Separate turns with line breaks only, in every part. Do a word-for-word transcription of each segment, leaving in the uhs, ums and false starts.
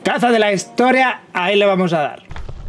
Caza de la historia, ahí le vamos a dar.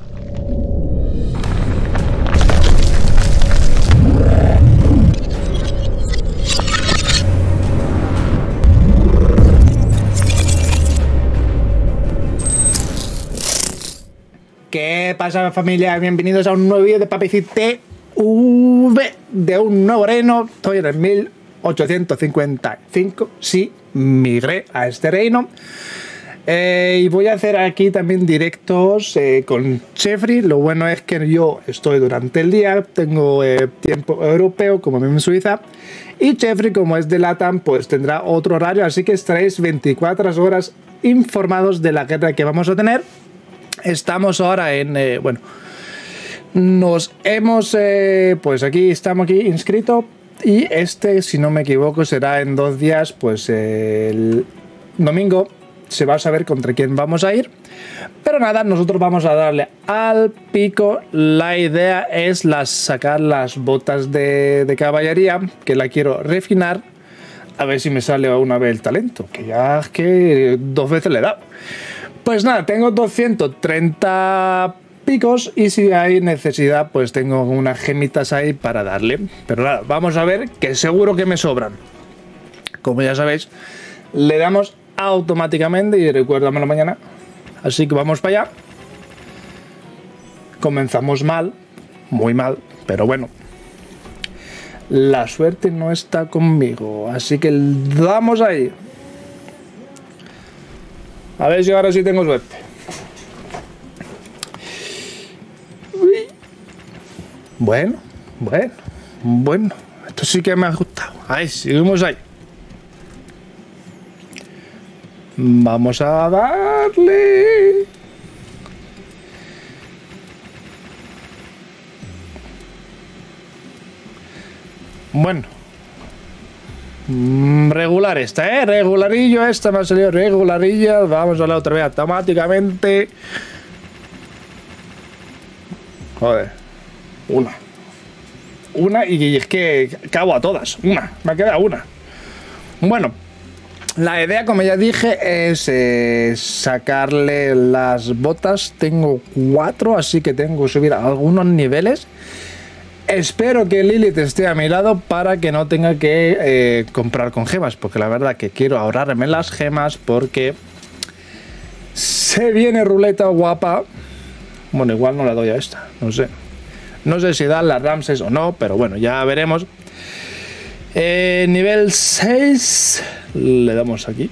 ¿Qué pasa, familia? Bienvenidos a un nuevo vídeo de Papicit T V de un nuevo reino. Estoy en el mil ochocientos cincuenta y cinco. Sí, migré a este reino. Eh, y voy a hacer aquí también directos eh, con Chefri. Lo bueno es que yo estoy durante el día, tengo eh, tiempo europeo como en Suiza, y Chefri, como es de LATAM, pues tendrá otro horario, así que estaréis veinticuatro horas informados de la guerra que vamos a tener. Estamos ahora en, eh, bueno, nos hemos, eh, pues aquí estamos aquí inscritos, y este, si no me equivoco, será en dos días, pues eh, el domingo se va a saber contra quién vamos a ir. Pero nada, nosotros vamos a darle al pico. La idea es las, sacar las botas de, de caballería, que la quiero refinar, a ver si me sale una vez el talento, que ya es que dos veces le he dado. Pues nada, tengo doscientos treinta picos, y si hay necesidad pues tengo unas gemitas ahí para darle. Pero nada, vamos a ver, que seguro que me sobran. Como ya sabéis, le damos automáticamente y recuérdamelo mañana. Así que vamos para allá. Comenzamos mal, muy mal, pero bueno, la suerte no está conmigo, así que damos ahí. A ver si ahora sí tengo suerte. Uy. Bueno, bueno, bueno. Esto sí que me ha gustado. Ahí, seguimos ahí. Vamos a darle. Bueno. Regular esta, ¿eh? Regularillo esta, me ha salido regularilla. Vamos a la otra vez automáticamente. Joder. Una. Una y es que cago a todas. Una. Me ha quedado una. Bueno. La idea, como ya dije, es eh, sacarle las botas. Tengo cuatro, así que tengo que subir algunos niveles. Espero que Lilith esté a mi lado para que no tenga que eh, comprar con gemas, porque la verdad que quiero ahorrarme las gemas, porque se viene ruleta guapa. Bueno, igual no la doy a esta, no sé. No sé si dan las Ramses o no, pero bueno, ya veremos. Eh, nivel seis, le damos aquí.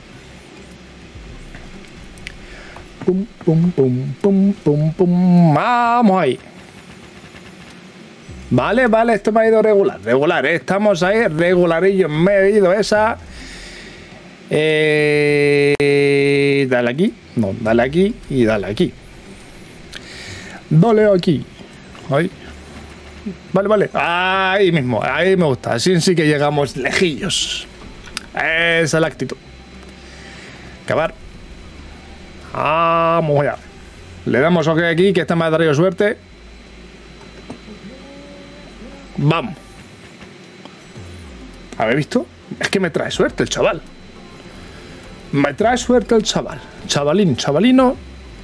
Pum, pum, pum, pum, pum, pum. Vamos ahí. Vale, vale, esto me ha ido regular. Regular, ¿eh? Estamos ahí, regularillo. Me he ido esa. Eh, dale aquí. No, dale aquí y dale aquí. Dale aquí. Ahí. Vale, vale. Ahí mismo, ahí me gusta. Así sí que llegamos lejillos. Esa es la actitud. Acabar. Vamos allá. Le damos OK aquí, que esta me ha traído suerte. Vamos. ¿Habéis visto? Es que me trae suerte el chaval. Me trae suerte el chaval. Chavalín, chavalino.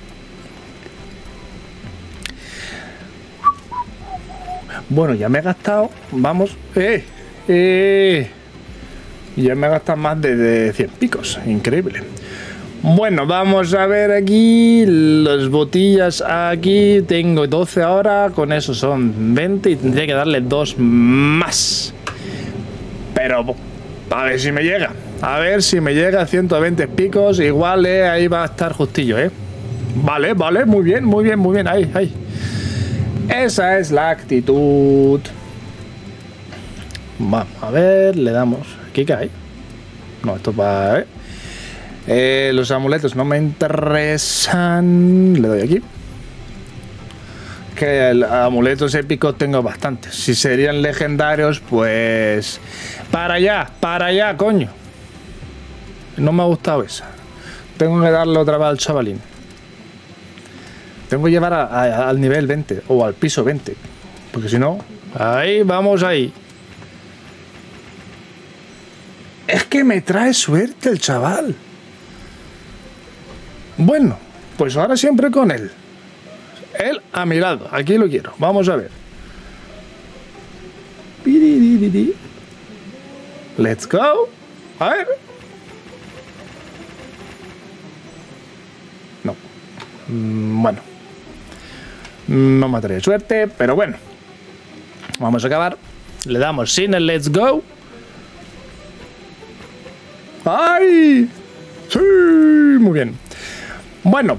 Bueno, ya me he gastado. Vamos. ¡Eh! ¡Eh! Ya me he gastado más de, de cien picos. Increíble. Bueno, vamos a ver aquí las botillas. Aquí tengo doce ahora, con eso son veinte y tendría que darle dos más. Pero a ver si me llega. A ver si me llega a ciento veinte picos. Igual eh, ahí va a estar justillo, ¿eh? Vale, vale, muy bien, muy bien, muy bien. Ahí, ahí. Esa es la actitud. Vamos a ver, le damos. ¿Aquí qué hay? No, esto va, ¿eh? Eh, los amuletos no me interesan. Le doy aquí. Que el, amuletos épicos tengo bastantes. Si serían legendarios, pues para allá, para allá, coño. No me ha gustado esa. Tengo que darle otra vez al chavalín. Tengo que llevar a, a, al nivel veinte o al piso veinte, porque si no, ahí vamos ahí. Es que me trae suerte el chaval. Bueno, Pues ahora siempre con él. Él a mi lado. Aquí lo quiero. Vamos a ver. Let's go. A ver. No. Mm, bueno. No me trae suerte, pero bueno. Vamos a acabar. Le damos sin el let's go. ¡Ay! ¡Sí! Muy bien. Bueno.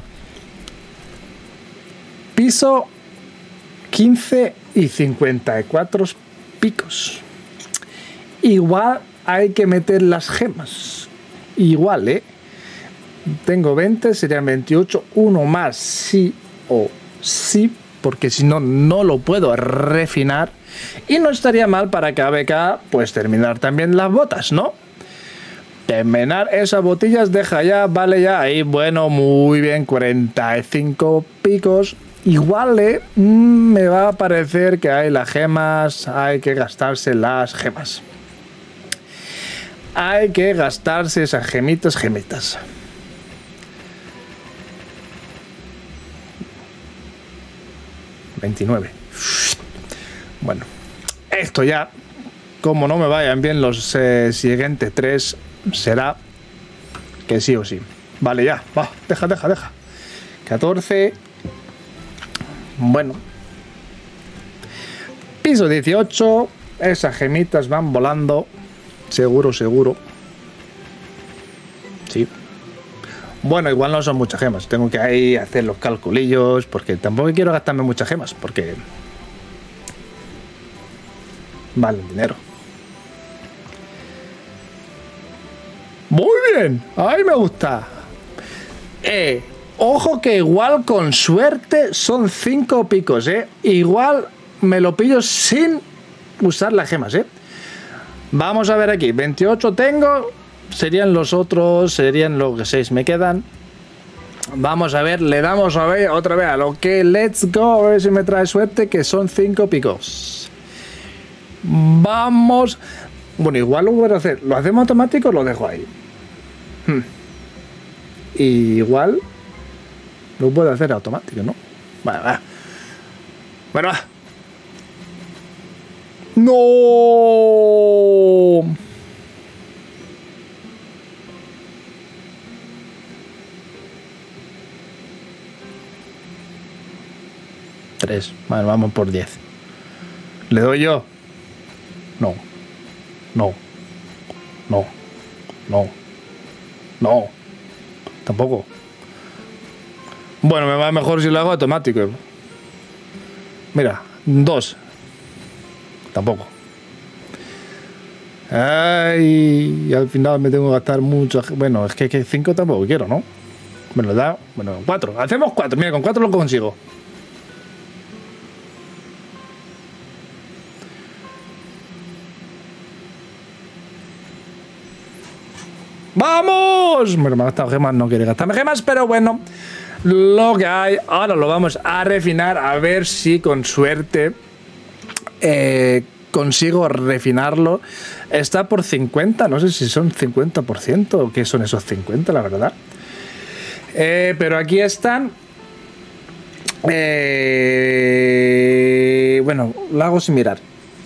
Piso quince y cincuenta y cuatro picos. Igual hay que meter las gemas. Igual, ¿eh? Tengo veinte, serían veintiocho. Uno más, sí o sí. Porque si no, no lo puedo refinar. Y no estaría mal para K B K, pues terminar también las botas, ¿no? Terminar esas botillas, deja ya, vale ya. Ahí, bueno, muy bien, cuarenta y cinco picos. Igual eh, me va a parecer que hay las gemas, hay que gastarse las gemas. Hay que gastarse esas gemitas, gemitas. veintinueve. Bueno, esto ya, como no me vayan bien los eh, siguientes tres, será que sí o sí. Vale, ya, va, deja, deja, deja. catorce. Bueno. Piso dieciocho. Esas gemitas van volando. Seguro, seguro. Sí. Bueno, igual no son muchas gemas. Tengo que ahí hacer los calculillos. Porque tampoco quiero gastarme muchas gemas. Porque valen dinero. Muy bien. Ahí me gusta. Eh... Ojo que igual con suerte son cinco picos, ¿eh? Igual me lo pillo sin usar las gemas, ¿eh? Vamos a ver aquí. veintiocho tengo. Serían los otros. Serían los que seis me quedan. Vamos a ver. Le damos a ver otra vez a lo que let's go. A ver si me trae suerte. Que son cinco picos. Vamos. Bueno, igual lo voy a hacer. ¿Lo hacemos automático o lo dejo ahí? Hmm. Igual... Lo puedo hacer automático, ¿no? Bueno, va. Bueno, va. ¡No! Tres. Bueno, vamos por diez. ¿Le doy yo? No. No. No. No. No. Tampoco. Bueno, me va mejor si lo hago automático. Mira, dos. Tampoco. Ay, y al final me tengo que gastar mucho. Bueno, es que, que cinco tampoco quiero, ¿no? Me lo da. Bueno, cuatro. Hacemos cuatro. Mira, con cuatro lo consigo. ¡Vamos! Bueno, me ha gastado gemas, no quiere gastarme gemas, pero bueno, lo que hay. Ahora lo vamos a refinar, a ver si con suerte eh, consigo refinarlo. Está por cincuenta, no sé si son cincuenta por ciento o qué son esos cincuenta, la verdad. Eh, pero aquí están. Eh, bueno, lo hago sin mirar.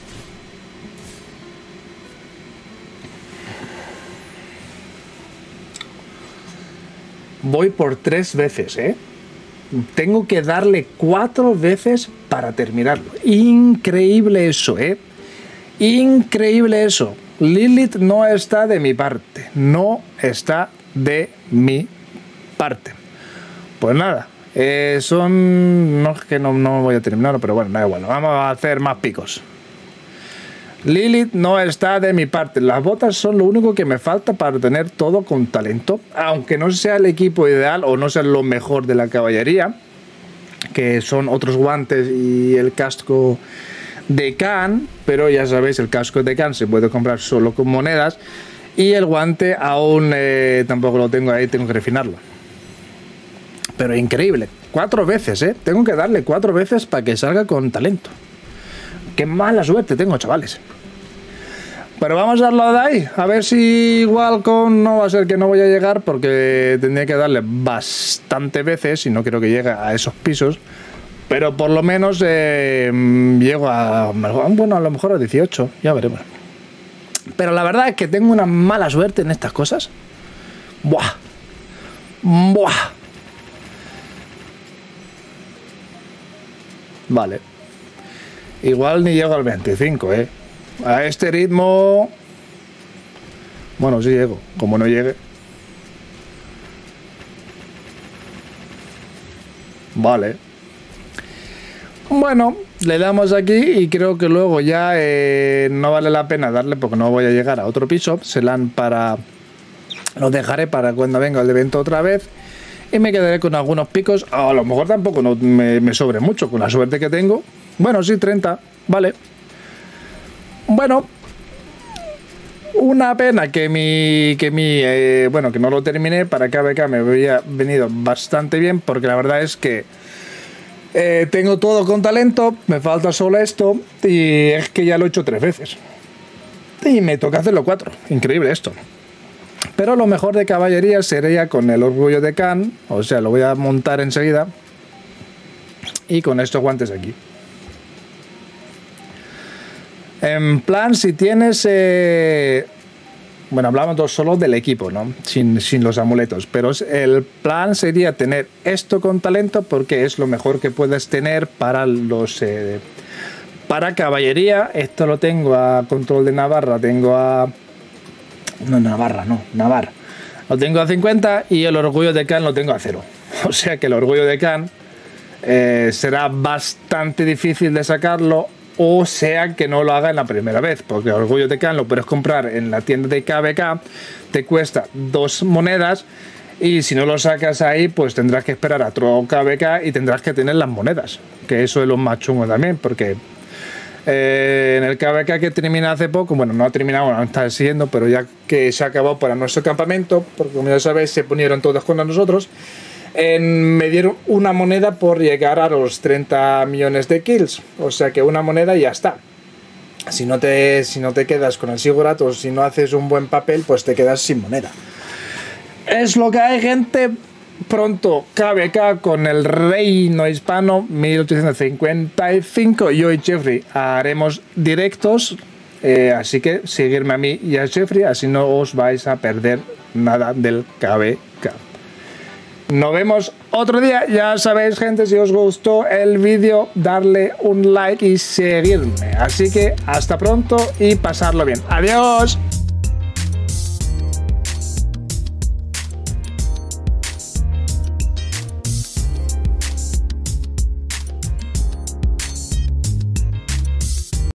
Voy por tres veces, ¿eh? Tengo que darle cuatro veces para terminarlo. Increíble eso, ¿eh? Increíble eso. Lilith no está de mi parte. No está de mi parte. Pues nada. Eh, son... No es que no, no voy a terminarlo, pero bueno, da igual. Vamos a hacer más picos. Lilith no está de mi parte. Las botas son lo único que me falta para tener todo con talento. Aunque no sea el equipo ideal o no sea lo mejor de la caballería, que son otros guantes y el casco de Khan. Pero ya sabéis, el casco de Khan se puede comprar solo con monedas. Y el guante aún eh, tampoco lo tengo ahí, tengo que refinarlo. Pero increíble. Cuatro veces, ¿eh? Tengo que darle cuatro veces para que salga con talento. Qué mala suerte tengo, chavales. Pero vamos a darlo de ahí, a ver si igual con no va a ser que no voy a llegar, porque tendría que darle bastante veces y no quiero que llegue a esos pisos. Pero por lo menos eh, llego a, bueno, a lo mejor a dieciocho, ya veremos. Pero la verdad es que tengo una mala suerte en estas cosas. Buah. Buah. Vale. Igual ni llego al veinticinco, eh. A este ritmo... Bueno, sí llego. Como no llegue... Vale. Bueno, le damos aquí y creo que luego ya eh, no vale la pena darle porque no voy a llegar a otro piso. Serán para... Los dejaré para cuando venga el evento otra vez. Y me quedaré con algunos picos. A lo mejor tampoco no me, me sobre mucho con la suerte que tengo. Bueno, sí, treinta. Vale. Bueno, una pena que mi, que mi eh, bueno, que no lo terminé. Para K B K me había venido bastante bien, porque la verdad es que eh, tengo todo con talento, me falta solo esto, y es que ya lo he hecho tres veces. Y me toca hacerlo cuatro. Increíble esto. Pero lo mejor de caballería sería con el orgullo de Khan, o sea, lo voy a montar enseguida, y con estos guantes aquí. En plan, si tienes... Eh, bueno, hablamos solo del equipo, ¿no? Sin, sin los amuletos. Pero el plan sería tener esto con talento, porque es lo mejor que puedes tener para los... Eh, para caballería. Esto lo tengo a control de Navarra, tengo a... No, Navarra, no, Navarra. Lo tengo a cincuenta y el orgullo de Khan lo tengo a cero. O sea que el orgullo de Khan eh, será bastante difícil de sacarlo. O sea que no lo haga en la primera vez, porque el orgullo de Khan lo puedes comprar en la tienda de K B K, te cuesta dos monedas, y si no lo sacas ahí, pues tendrás que esperar a otro K B K y tendrás que tener las monedas, que eso es lo más chungo también, porque eh, en el K B K que termina hace poco, bueno, no ha terminado, no está siguiendo, pero ya que se ha acabado para nuestro campamento, porque como ya sabéis, se ponieron todos con nosotros. En, me dieron una moneda por llegar a los treinta millones de kills, o sea que una moneda y ya está. Si no te, si no te quedas con el Sigurat o si no haces un buen papel, pues te quedas sin moneda. Es lo que hay, gente. Pronto K B K con el reino hispano mil ochocientos cincuenta y cinco. Yo y Jeffrey haremos directos, eh, así que seguirme a mí y a Jeffrey, así no os vais a perder nada del K B K. Nos vemos otro día. Ya sabéis, gente, si os gustó el vídeo, darle un like y seguirme. Así que hasta pronto y pasarlo bien. Adiós.